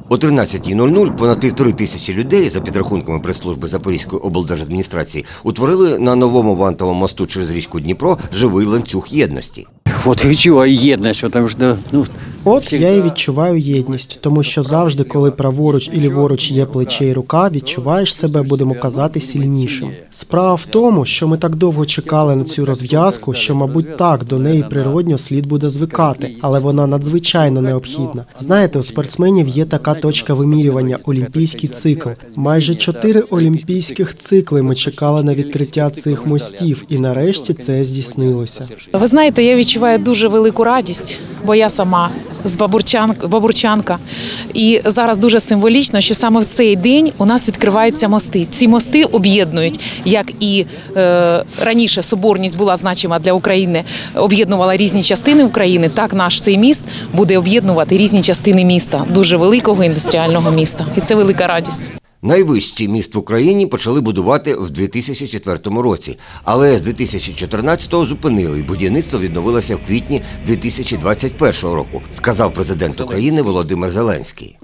О 13:00 понад 1500 людей, за підрахунками прес-служби Запорізької облдержадміністрації, утворили на новому вантовому мосту через річку Дніпро живий ланцюг єдності. От відчуваю єдність, тому що... От я і відчуваю єдність, тому що завжди, коли праворуч і ліворуч є плече і рука, відчуваєш себе, будемо казати, сильнішим. Справа в тому, що ми так довго чекали на цю розв'язку, що, мабуть, так, до неї природньо слід буде звикати, але вона надзвичайно необхідна. Знаєте, у спортсменів є така точка вимірювання – олімпійський цикл. Майже 4 олімпійських цикли ми чекали на відкриття цих мостів, і нарешті це здійснилося. Ви знаєте, я відчуваю дуже велику радість, бо я сама з Бабурчанка. І зараз дуже символічно, що саме в цей день у нас відкриваються мости. Ці мости об'єднують, як і раніше соборність була значима для України, об'єднувала різні частини України, так наш цей міст буде об'єднувати різні частини міста, дуже великого індустріального міста. І це велика радість. Найвищий міст в Україні почали будувати в 2004 році, але з 2014-го зупинили і будівництво відновилося в квітні 2021 року, сказав президент України Володимир Зеленський.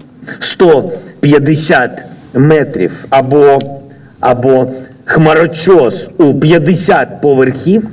150 метрів або хмарочос у 50 поверхів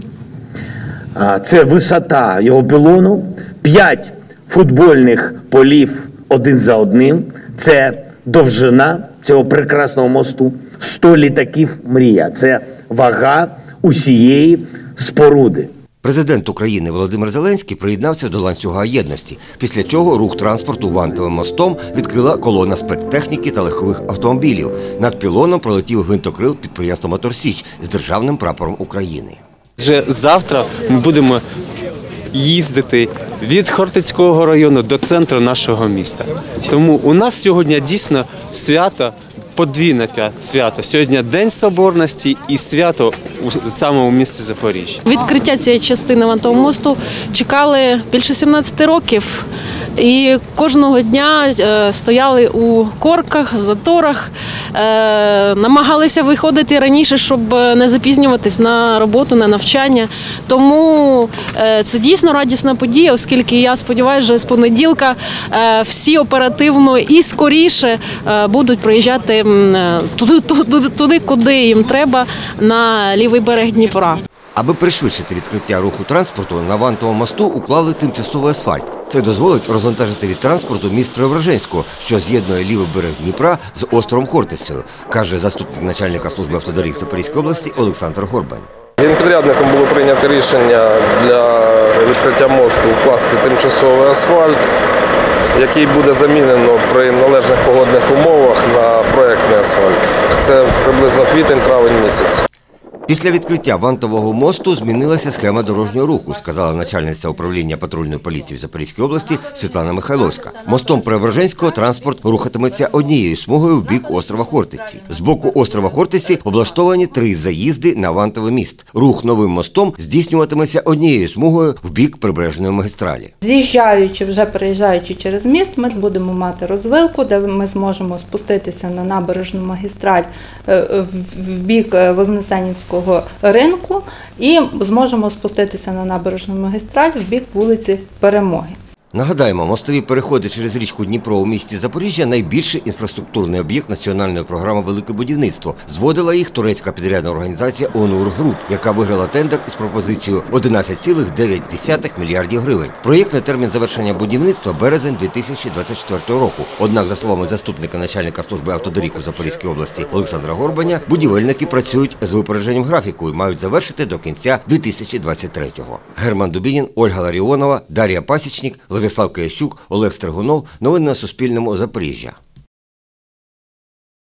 – це висота його пілону, 5 футбольних полів один за одним – це довжина цього прекрасного мосту, 100 літаків «Мрія». Це вага усієї споруди. Президент України Володимир Зеленський приєднався до ланцюга єдності, після чого рух транспорту вантовим мостом відкрила колона спецтехніки та легкових автомобілів. Над пілоном пролетів гвинтокрил підприємства «Моторсіч» з державним прапором України. Вже завтра ми будемо їздити від Хортицького району до центру нашого міста. Тому у нас сьогодні дійсно свято, подвійне свято. Сьогодні День Соборності і свято саме у місті Запоріжжя. Відкриття цієї частини вантового мосту чекали більше 17 років. І кожного дня стояли у корках, в заторах, намагалися виходити раніше, щоб не запізнюватись на роботу, на навчання. Тому це дійсно радісна подія, оскільки я сподіваюся, що з понеділка всі оперативно і скоріше будуть приїжджати туди, куди їм треба, на лівий берег Дніпра. Аби пришвидшити відкриття руху транспорту, на вантовому мосту уклали тимчасовий асфальт. Це дозволить розвантажити від транспорту міст Преображенського, що з'єднує лівий берег Дніпра з островом Хортицею, каже заступник начальника служби автодоріг Запорізької області Олександр Горбань. Генпідрядником було прийнято рішення для відкриття мосту укласти тимчасовий асфальт, який буде замінено при належних погодних умовах на проєктний асфальт. Це приблизно квітень-травень місяць. Після відкриття вантового мосту змінилася схема дорожнього руху, сказала начальниця управління патрульної поліції в Запорізькій області Світлана Михайловська. Мостом Преображенського транспорт рухатиметься однією смугою в бік острова Хортиці. З боку острова Хортиці облаштовані 3 заїзди на вантовий міст. Рух новим мостом здійснюватиметься однією смугою в бік прибережної магістралі. З'їжджаючи, вже переїжджаючи через міст, ми будемо мати розвилку, де ми зможемо спуститися на набережну магістраль в бік Вознесенівського ринку і зможемо спуститися на набережну магістраль в бік вулиці Перемоги. Нагадаємо, мостові переходи через річку Дніпро у місті Запоріжжя – найбільший інфраструктурний об'єкт національної програми «Велике будівництво». Зводила їх турецька підрядна організація «Онур Груп», яка виграла тендер із пропозицією 11,9 мільярдів гривень. Проєктний термін завершення будівництва – березень 2024 року. Однак, за словами заступника начальника служби автодоріг у Запорізькій області Олександра Горбаня, будівельники працюють з випередженням графіку і мають завершити до кінця 2023-го. Герман Дубінін, Ольга Ларіонова, Дар'я Пасічник, Владислав Киящук, Олег Стригунов. Новини на Суспільному. Запоріжжя.